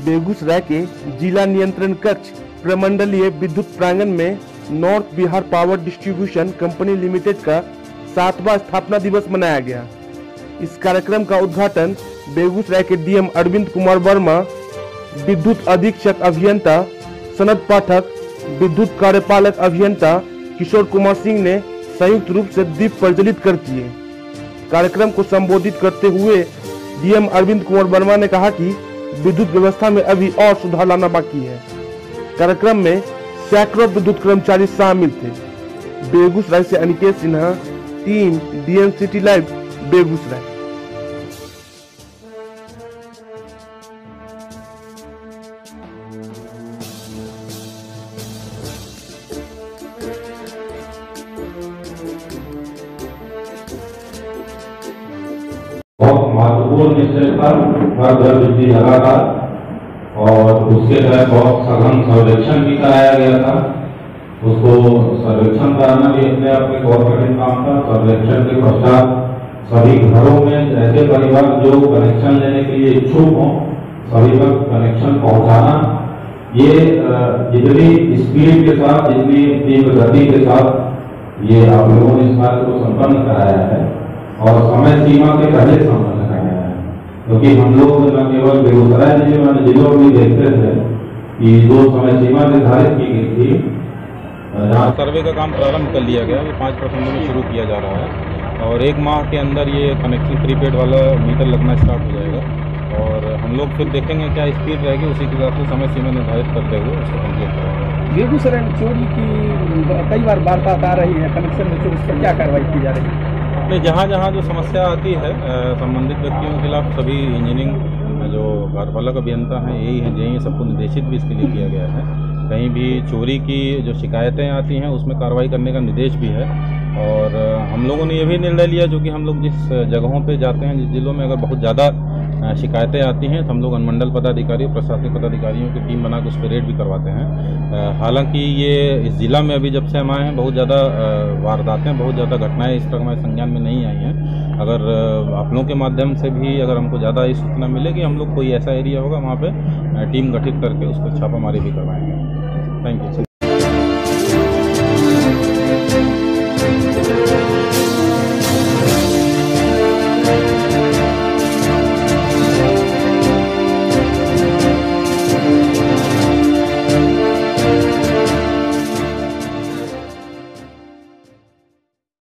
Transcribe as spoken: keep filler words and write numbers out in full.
बेगूसराय के जिला नियंत्रण कक्ष प्रमंडलीय विद्युत प्रांगण में north Bihar power distribution company limited का सातवां स्थापना दिवस मनाया गया। इस कार्यक्रम का उद्घाटन बेगूसराय के डीएम अरविंद कुमार वर्मा, विद्युत अधीक्षक अभियंता सनद पाठक, विद्युत कार्यपालक अभियंता किशोर कुमार सिंह ने संयुक्त रूप से दीप प्रज्वलित कर किए। कार्यक्रम को संबोधित करते हुए डीएम अरविंद कुमार वर्मा ने कहा कि विद्युत व्यवस्था में अभी और सुधार लाना बाकी है। कार्यक्रम में सैकड़ों विद्युत कर्मचारी शामिल थे। बेगूसराय से Aniket Sinha, team DN city live, Begusarai. बहुत महत्वपूर्ण निश्चय था हर घर बिजली लगातार, और उसके तहत बहुत सघन सर्वेक्षण भी कराया गया था। उसको सर्वेक्षण कराना भी अपने आप में बहुत कठिन काम था। सर्वेक्षण के पश्चात सभी घरों में ऐसे परिवार जो कनेक्शन लेने के लिए इच्छुक हों, सभी तक कनेक्शन पहुंचाना, ये जितनी स्पीड के साथ, जितनी तीव्र गति के साथ ये आप लोगों ने इस कार्य को संपन्न कराया है और समय सीमा के पहले संपन्न कराया है। क्योंकि हम लोग न केवल बेगूसराय जिले में जिलों में देखते थे कि जो समय सीमा निर्धारित की गई थी, यहाँ सर्वे का काम प्रारंभ कर लिया गया। पाँच प्रखंडों में शुरू किया जा रहा है और एक माह के अंदर ये कनेक्शन प्रीपेड वाला मीटर लगना स्टार्ट हो जाएगा और हम लोग फिर देखेंगे क्या स्पीड रहेगी, उसी के हिसाब से समय सीमा निर्धारित करते हुए उसको कम्प्लीट करेंगे। बेगूसराय में चोरी की कई बार वारदात आ रही है, कनेक्शन में चोरी पर क्या कार्रवाई की जा रही है? नहीं, जहाँ जहाँ जो समस्या आती है संबंधित व्यक्तियों के खिलाफ सभी इंजीनियरिंग जो कार्यपालक अभियंता हैं यही हैं, यही सबको निर्देशित भी इसके लिए किया गया है। कहीं भी चोरी की जो शिकायतें आती हैं उसमें कार्रवाई करने का निर्देश भी है। और हम लोगों ने ये भी निर्णय लिया, जो कि हम लोग जिस जगहों पे जाते हैं, जिस जिलों में अगर बहुत ज़्यादा शिकायतें आती हैं तो हम लोग अनुमंडल पदाधिकारी और प्रशासनिक पदाधिकारियों की टीम बना के उस पर रेड भी करवाते हैं। हालांकि ये इस जिला में अभी जब से हम आए हैं बहुत ज़्यादा वारदातें, बहुत ज़्यादा घटनाएं इस तरह हमारे संज्ञान में नहीं आई हैं। अगर आप लोगों के माध्यम से भी अगर हमको ज़्यादा ये सूचना मिलेगी, हम लोग कोई ऐसा एरिया होगा वहाँ पर टीम गठित करके उस पर छापामारी भी करवाएंगे। Thank you.